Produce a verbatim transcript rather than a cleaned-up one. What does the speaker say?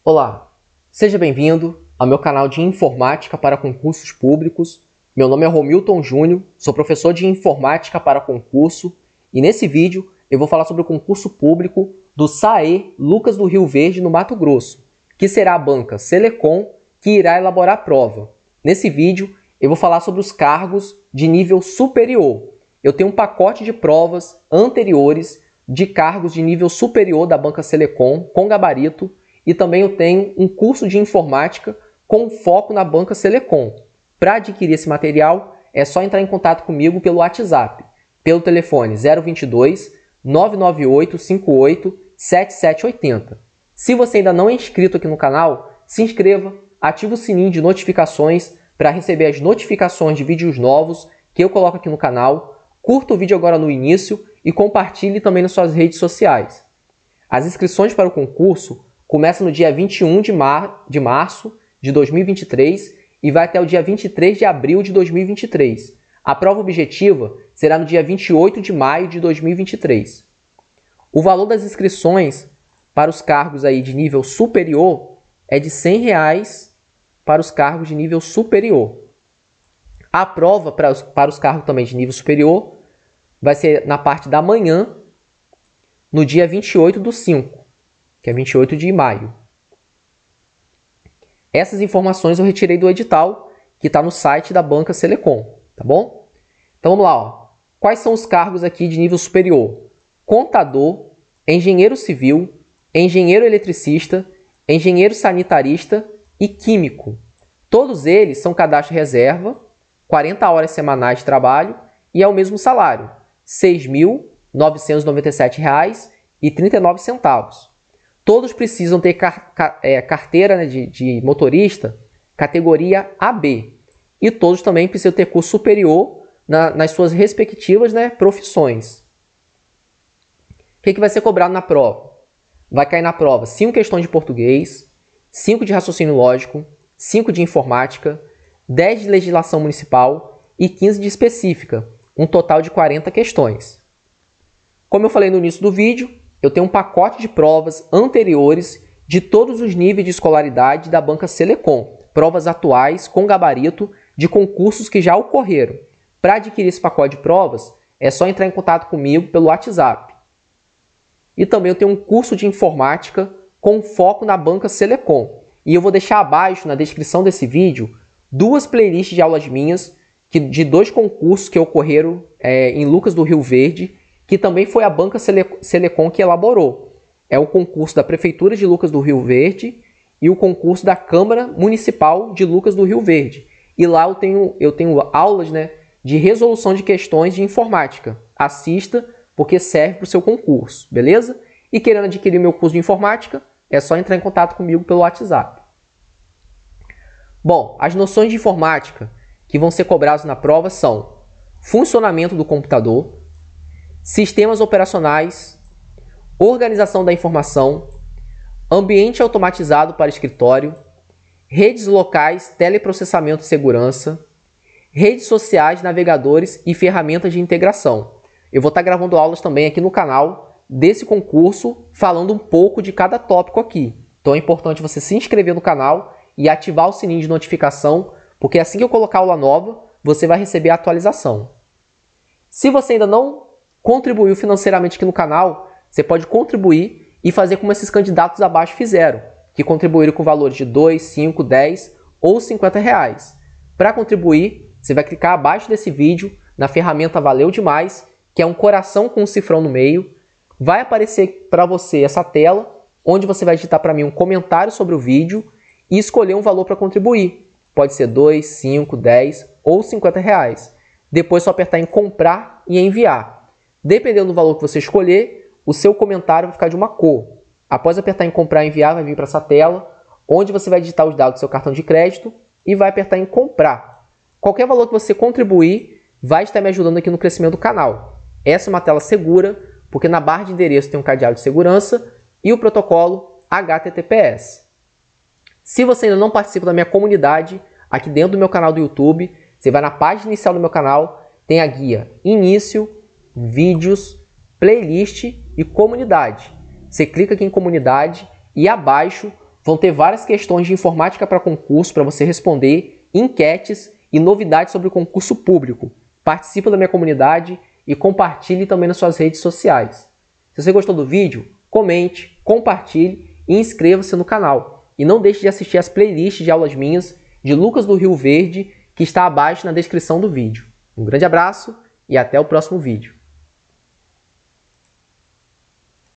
Olá, seja bem-vindo ao meu canal de Informática para Concursos Públicos. Meu nome é Romilton Júnior, sou professor de Informática para Concurso e nesse vídeo eu vou falar sobre o concurso público do S A E Lucas do Rio Verde, no Mato Grosso, que será a banca Selecom que irá elaborar a prova. Nesse vídeo eu vou falar sobre os cargos de nível superior. Eu tenho um pacote de provas anteriores de cargos de nível superior da banca Selecom com gabarito e também eu tenho um curso de informática com foco na banca Selecom. Para adquirir esse material é só entrar em contato comigo pelo WhatsApp, pelo telefone zero vinte e dois, nove nove oito, cinco oito, sete sete oito zero. Se você ainda não é inscrito aqui no canal, se inscreva, ative o sininho de notificações para receber as notificações de vídeos novos que eu coloco aqui no canal. Curta o vídeo agora no início e compartilhe também nas suas redes sociais. As inscrições para o concurso começam no dia vinte e um de, mar... de março de dois mil e vinte e três e vai até o dia vinte e três de abril de dois mil e vinte e três. A prova objetiva será no dia vinte e oito de maio de dois mil e vinte e três. O valor das inscrições para os cargos aí de nível superior é de cem reais para os cargos de nível superior. A prova para os, para os cargos também de nível superior vai ser na parte da manhã, no dia vinte e oito do cinco, que é vinte e oito de maio. Essas informações eu retirei do edital, que está no site da banca Selecom, tá bom? Então vamos lá, ó. Quais são os cargos aqui de nível superior? Contador, engenheiro civil, engenheiro eletricista, engenheiro sanitarista e químico. Todos eles são cadastro reserva, quarenta horas semanais de trabalho e é o mesmo salário, seis mil novecentos e noventa e sete reais e trinta e nove centavos. Todos precisam ter car car é, carteira, né, de, de motorista categoria A B e todos também precisam ter curso superior na, nas suas respectivas, né, profissões. O que, que vai ser cobrado na prova? Vai cair na prova cinco questões de português, cinco de raciocínio lógico, cinco de informática, dez de legislação municipal e quinze de específica, um total de quarenta questões. Como eu falei no início do vídeo, eu tenho um pacote de provas anteriores de todos os níveis de escolaridade da banca Selecom, provas atuais com gabarito de concursos que já ocorreram. Para adquirir esse pacote de provas, é só entrar em contato comigo pelo WhatsApp. E também eu tenho um curso de informática com foco na banca Selecom. E eu vou deixar abaixo, na descrição desse vídeo, duas playlists de aulas minhas que, de dois concursos que ocorreram é, em Lucas do Rio Verde, que também foi a banca Sele Selecom que elaborou. É o concurso da Prefeitura de Lucas do Rio Verde e o concurso da Câmara Municipal de Lucas do Rio Verde. E lá eu tenho, eu tenho aulas, né, de resolução de questões de informática. Assista, porque serve para o seu concurso, beleza? E querendo adquirir meu curso de informática, é só entrar em contato comigo pelo WhatsApp. Bom, as noções de informática que vão ser cobradas na prova são funcionamento do computador, sistemas operacionais, organização da informação, ambiente automatizado para escritório, redes locais, teleprocessamento e segurança, redes sociais, navegadores e ferramentas de integração. Eu vou estar gravando aulas também aqui no canal desse concurso, falando um pouco de cada tópico aqui. Então é importante você se inscrever no canal e ativar o sininho de notificação, porque assim que eu colocar aula nova, você vai receber a atualização. Se você ainda não contribuiu financeiramente aqui no canal, você pode contribuir e fazer como esses candidatos abaixo fizeram, que contribuíram com valores de dois, cinco, dez ou cinquenta reais. Para contribuir, você vai clicar abaixo desse vídeo na ferramenta Valeu Demais, que é um coração com um cifrão no meio. Vai aparecer para você essa tela, onde você vai digitar para mim um comentário sobre o vídeo e escolher um valor para contribuir. Pode ser dois, cinco, dez ou cinquenta reais. Depois é só apertar em comprar e enviar. Dependendo do valor que você escolher, o seu comentário vai ficar de uma cor. Após apertar em comprar e enviar, vai vir para essa tela, onde você vai digitar os dados do seu cartão de crédito e vai apertar em comprar. Qualquer valor que você contribuir vai estar me ajudando aqui no crescimento do canal. Essa é uma tela segura, porque na barra de endereço tem um cadeado de segurança e o protocolo H T T P S. Se você ainda não participa da minha comunidade, aqui dentro do meu canal do YouTube, você vai na página inicial do meu canal, tem a guia Início, Vídeos, Playlist e Comunidade. Você clica aqui em Comunidade e abaixo vão ter várias questões de informática para concurso para você responder, enquetes e novidades sobre o concurso público. Participe da minha comunidade e compartilhe também nas suas redes sociais. Se você gostou do vídeo, comente, compartilhe e inscreva-se no canal. E não deixe de assistir as playlists de aulas minhas de Lucas do Rio Verde, que está abaixo na descrição do vídeo. Um grande abraço e até o próximo vídeo.